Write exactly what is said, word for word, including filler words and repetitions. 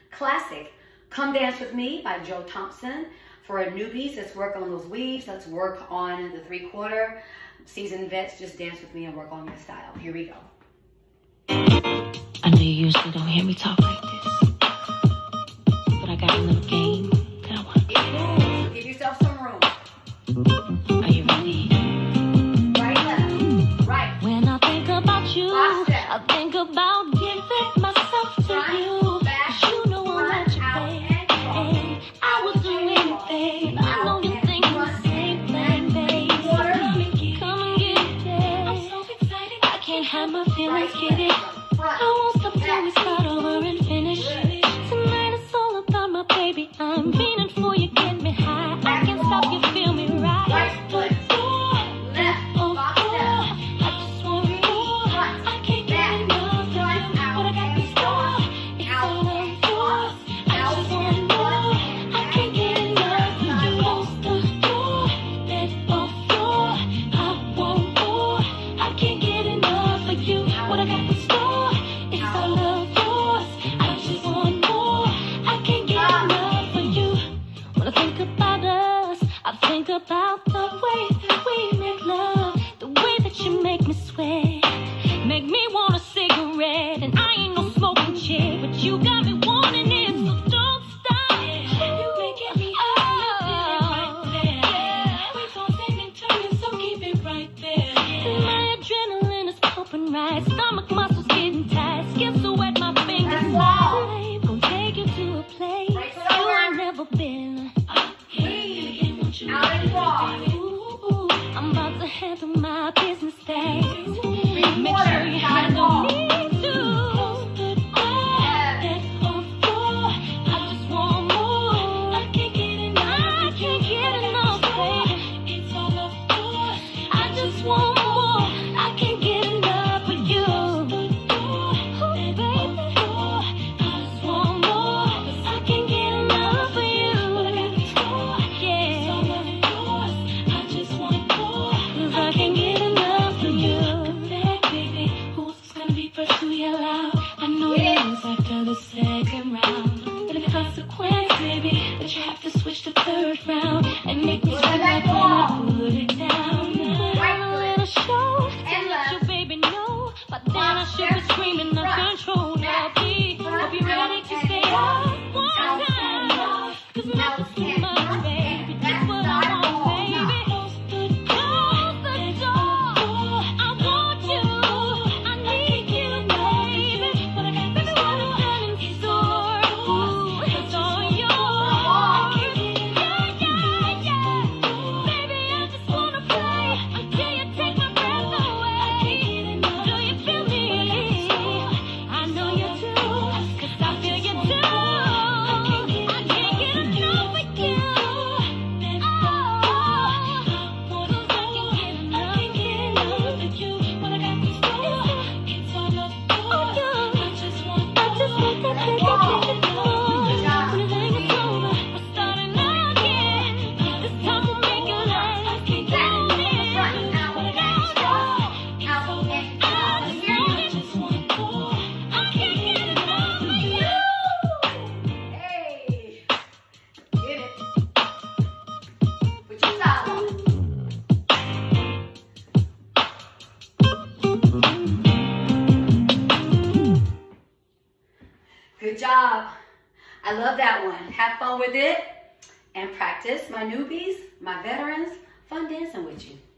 classic, Come Dance With Me by Joe Thompson. For newbies, let's work on those weaves. Let's work on the three quarter. Seasoned vets, just dance with me and work on your style. Here we go. I know you usually don't hear me talk like this, but I got a little game that I want to play. Give yourself some room. Are you ready? Right, left, right. When I think about you, I think about giving myself to Front, you. back, 'Cause you know I'm front, not your out, babe, and forward. and I would do anything. I know you think the same thing, babe. Come and get, come and get it. I'm so excited, I can't hide my feelings. Get it? I won't stop till we start over and finish. Tonight it's all about my baby. I'm feeling for you, get me high. I can't stop you, feel me right. Right foot, left, box step. I just want more. I can't get enough of you. What I got in store, it's all of yours. I just want more. I can't get enough of you. Close the door, bed or floor. I want more. I can't get enough of you. What I got in store, it's all of yours. I just want more. I can't get enough of you. When I think about us, I think about the way that we make love, the way that you make me sweat, make me want a cigarette. And I ain't no smoking chick, but you got me wanting it, so don't stop. You making me hot, right there. Yeah, we gon' take and turn it, so keep it right there. My adrenaline is pumping right, stomach muscles getting tight, skin so wet, my fingers slide. Gonna take you to a place you ain't never been. Out and cross. Ooh, I'm about to handle my business days. Make sure you handle me too. I just want more. I can't get enough. I can't get enough, baby. It's all of yours. I just want more. I can't get enough of you. Oh, baby. I just want more. 'Cause I can't get enough of you. Yeah. I just want more. 'Cause I can't get enough of you. Baby, who's gonna be first to yell out? I know you lose after the second round. But the consequence, baby, that you have to switch to third round and make me scream like when I put it down. I'm a little show to let you, baby, know. But then I should be screaming uncontrolled. I'll be, I'll be ready to stay up one time. 'Cause nothing's too much, baby. Just what I want, baby. Close the door. I want you. I need you, baby. But I got this one done in store. Ooh, it's all yours. Yeah, yeah, yeah. Baby, I just wanna play until you take my breath away. Do you feel me? I know you do, 'cause I feel you too. I can't get enough of you. Hey, get it. Put your style on it. Good job. I love that one. Have fun with it and practice. My newbies, my veterans, fun dancing with you.